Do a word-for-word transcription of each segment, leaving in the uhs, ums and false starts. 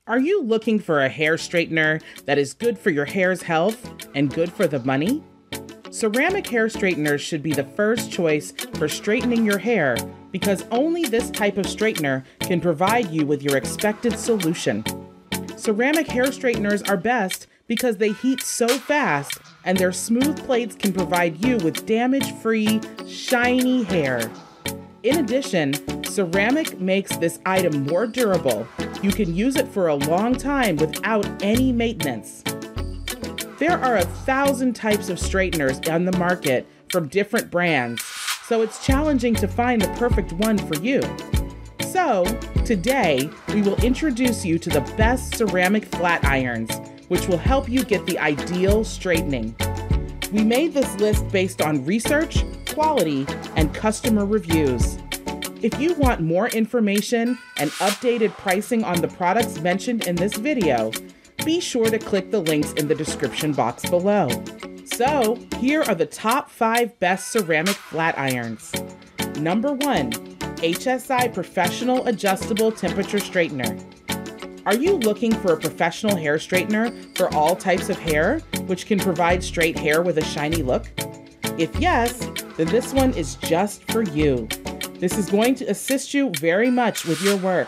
Are you looking for a hair straightener that is good for your hair's health and good for the money? Ceramic hair straighteners should be the first choice for straightening your hair because only this type of straightener can provide you with your expected solution. Ceramic hair straighteners are best because they heat so fast and their smooth plates can provide you with damage-free, shiny hair. In addition, ceramic makes this item more durable. You can use it for a long time without any maintenance. There are a thousand types of straighteners on the market from different brands, so it's challenging to find the perfect one for you. So, today, we will introduce you to the best ceramic flat irons, which will help you get the ideal straightening. We made this list based on research, quality, and customer reviews. If you want more information and updated pricing on the products mentioned in this video, be sure to click the links in the description box below. So, here are the top five best ceramic flat irons. Number one, H S I Professional Adjustable Temperature Straightener. Are you looking for a professional hair straightener for all types of hair, which can provide straight hair with a shiny look? If yes, then this one is just for you. This is going to assist you very much with your work.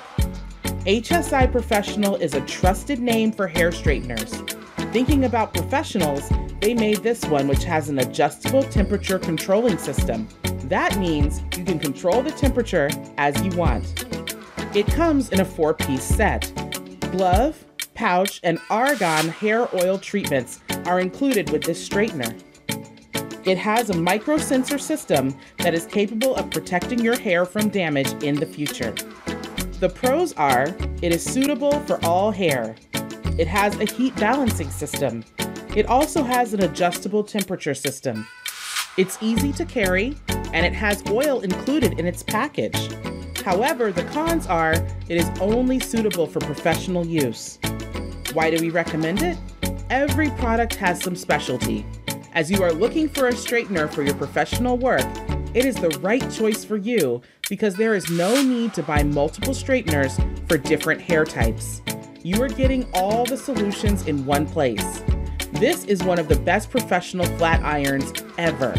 H S I Professional is a trusted name for hair straighteners. Thinking about professionals, they made this one which has an adjustable temperature controlling system. That means you can control the temperature as you want. It comes in a four-piece set. Glove, pouch, and argan hair oil treatments are included with this straightener. It has a micro-sensor system that is capable of protecting your hair from damage in the future. The pros are, it is suitable for all hair. It has a heat balancing system. It also has an adjustable temperature system. It's easy to carry, and it has oil included in its package. However, the cons are, it is only suitable for professional use. Why do we recommend it? Every product has some specialty. As you are looking for a straightener for your professional work, it is the right choice for you because there is no need to buy multiple straighteners for different hair types. You are getting all the solutions in one place. This is one of the best professional flat irons ever.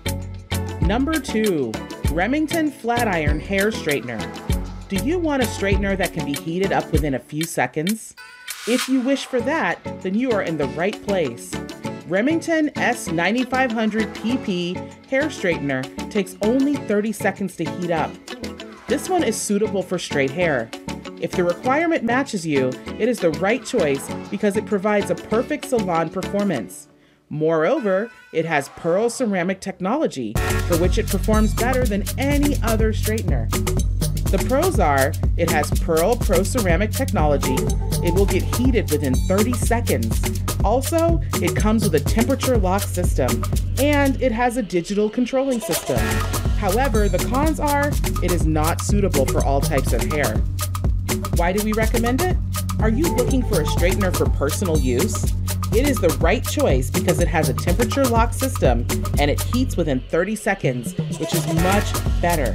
Number two, Remington Flat Iron Hair Straightener. Do you want a straightener that can be heated up within a few seconds? If you wish for that, then you are in the right place. Remington S ninety-five hundred P P hair straightener takes only thirty seconds to heat up. This one is suitable for straight hair. If the requirement matches you, it is the right choice because it provides a perfect salon performance. Moreover, it has Pearl ceramic technology, for which it performs better than any other straightener. The pros are, it has Pearl Pro ceramic technology, it will get heated within thirty seconds. Also, it comes with a temperature lock system, and it has a digital controlling system. However, the cons are, it is not suitable for all types of hair. Why do we recommend it? Are you looking for a straightener for personal use? It is the right choice because it has a temperature lock system and it heats within thirty seconds, which is much better.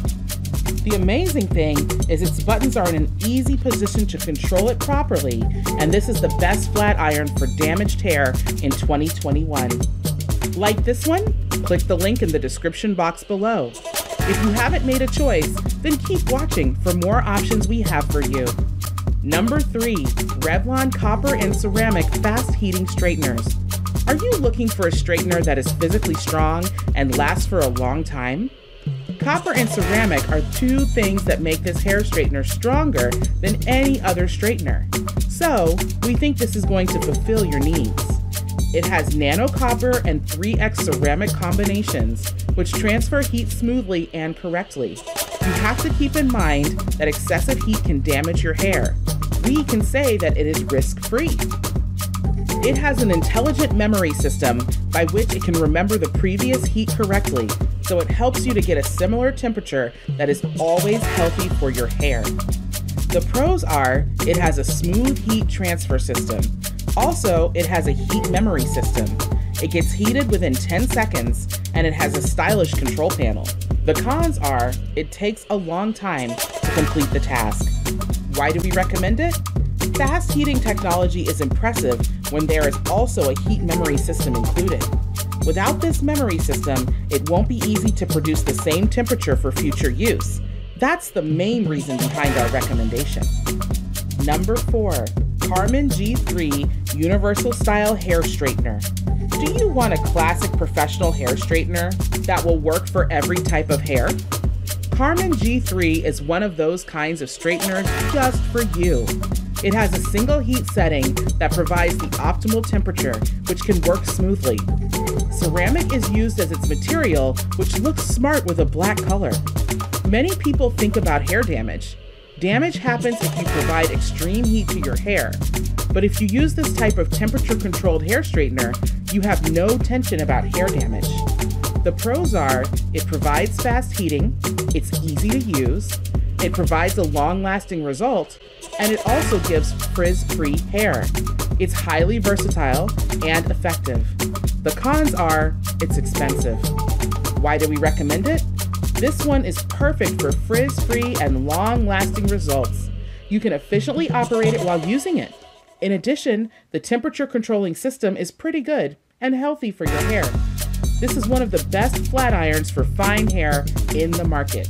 The amazing thing is its buttons are in an easy position to control it properly, and this is the best flat iron for damaged hair in twenty twenty-one. Like this one? Click the link in the description box below. If you haven't made a choice, then keep watching for more options we have for you. Number three, Revlon Copper and Ceramic Fast Heating Straighteners. Are you looking for a straightener that is physically strong and lasts for a long time? Copper and ceramic are two things that make this hair straightener stronger than any other straightener. So, we think this is going to fulfill your needs. It has nano copper and three X ceramic combinations, which transfer heat smoothly and correctly. You have to keep in mind that excessive heat can damage your hair. We can say that it is risk-free. It has an intelligent memory system by which it can remember the previous heat correctly, so it helps you to get a similar temperature that is always healthy for your hair. The pros are, it has a smooth heat transfer system. Also, it has a heat memory system. It gets heated within ten seconds, and it has a stylish control panel. The cons are, it takes a long time to complete the task. Why do we recommend it? Fast heating technology is impressive when there is also a heat memory system included. Without this memory system, it won't be easy to produce the same temperature for future use. That's the main reason behind our recommendation. Number four, Carmen G three Universal Style Hair Straightener. Do you want a classic professional hair straightener that will work for every type of hair? Carmen G three is one of those kinds of straighteners just for you. It has a single heat setting that provides the optimal temperature, which can work smoothly. Ceramic is used as its material, which looks smart with a black color. Many people think about hair damage. Damage happens if you provide extreme heat to your hair. But if you use this type of temperature-controlled hair straightener, you have no tension about hair damage. The pros are, it provides fast heating, it's easy to use, it provides a long-lasting result, and it also gives frizz-free hair. It's highly versatile and effective. The cons are, it's expensive. Why do we recommend it? This one is perfect for frizz-free and long-lasting results. You can efficiently operate it while using it. In addition, the temperature controlling system is pretty good and healthy for your hair. This is one of the best flat irons for fine hair in the market.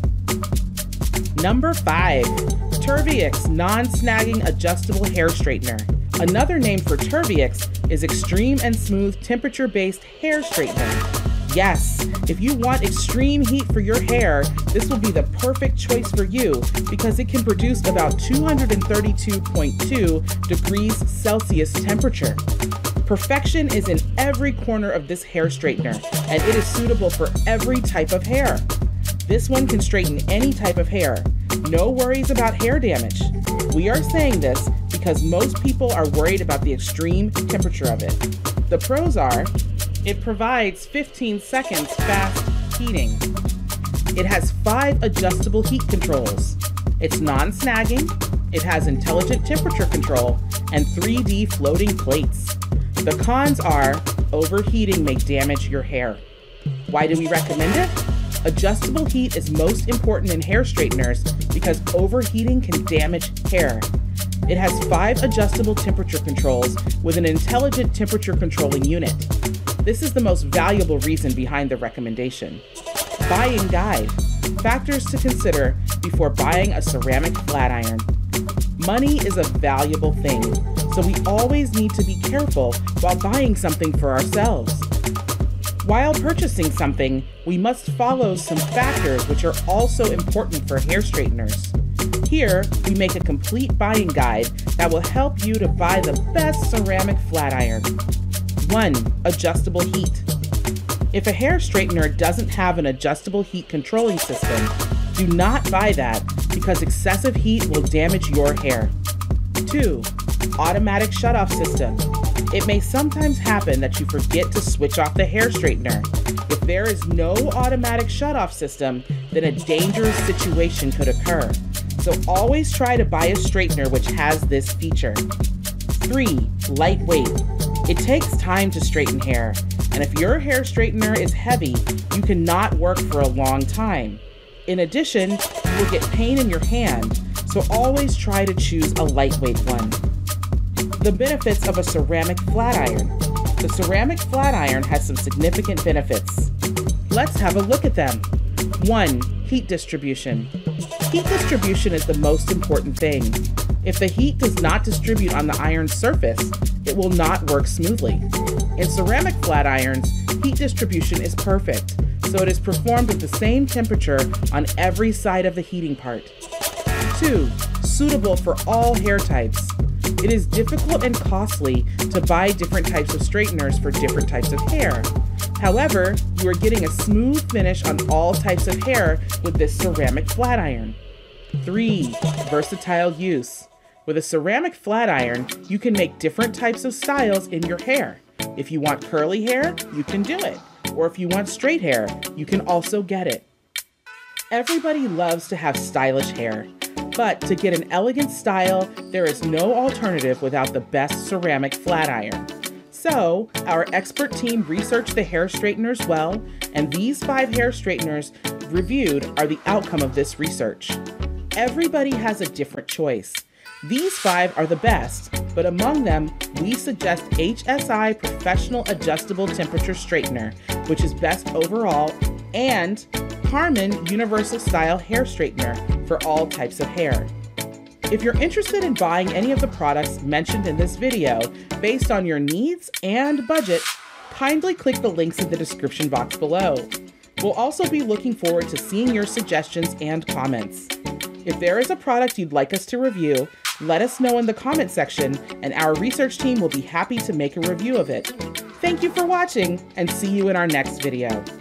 Number five, Turviex Non-Snagging Adjustable Hair Straightener. Another name for Turviex is Extreme and Smooth Temperature-Based Hair Straightener. Yes, if you want extreme heat for your hair, this will be the perfect choice for you because it can produce about two hundred thirty-two point two degrees Celsius temperature. Perfection is in every corner of this hair straightener, and it is suitable for every type of hair. This one can straighten any type of hair. No worries about hair damage. We are saying this because most people are worried about the extreme temperature of it. The pros are, it provides fifteen seconds fast heating. It has five adjustable heat controls. It's non-snagging, it has intelligent temperature control, and three D floating plates. The cons are, overheating may damage your hair. Why do we recommend it? Adjustable heat is most important in hair straighteners because overheating can damage hair. It has five adjustable temperature controls with an intelligent temperature controlling unit. This is the most valuable reason behind the recommendation. Buying guide. Factors to consider before buying a ceramic flat iron. Money is a valuable thing, so we always need to be careful while buying something for ourselves. While purchasing something, we must follow some factors which are also important for hair straighteners. Here, we make a complete buying guide that will help you to buy the best ceramic flat iron. One, adjustable heat. If a hair straightener doesn't have an adjustable heat controlling system, do not buy that because excessive heat will damage your hair. Two, automatic shutoff system. It may sometimes happen that you forget to switch off the hair straightener. If there is no automatic shutoff system, then a dangerous situation could occur. So always try to buy a straightener which has this feature. Three, lightweight. It takes time to straighten hair, and if your hair straightener is heavy, you cannot work for a long time. In addition, you will get pain in your hand, so always try to choose a lightweight one. The benefits of a ceramic flat iron. The ceramic flat iron has some significant benefits. Let's have a look at them. One, heat distribution. Heat distribution is the most important thing. If the heat does not distribute on the iron's surface, it will not work smoothly. In ceramic flat irons, heat distribution is perfect, so it is performed with the same temperature on every side of the heating part. Two, suitable for all hair types. It is difficult and costly to buy different types of straighteners for different types of hair. However, you are getting a smooth finish on all types of hair with this ceramic flat iron. Three, versatile use. With a ceramic flat iron, you can make different types of styles in your hair. If you want curly hair, you can do it. Or if you want straight hair, you can also get it. Everybody loves to have stylish hair, but to get an elegant style, there is no alternative without the best ceramic flat iron. So, our expert team researched the hair straighteners well, and these five hair straighteners reviewed are the outcome of this research. Everybody has a different choice. These five are the best, but among them, we suggest H S I Professional Adjustable Temperature Straightener, which is best overall, and Harman Universal Style Hair Straightener for all types of hair. If you're interested in buying any of the products mentioned in this video based on your needs and budget, kindly click the links in the description box below. We'll also be looking forward to seeing your suggestions and comments. If there is a product you'd like us to review, let us know in the comment section and our research team will be happy to make a review of it. Thank you for watching and see you in our next video.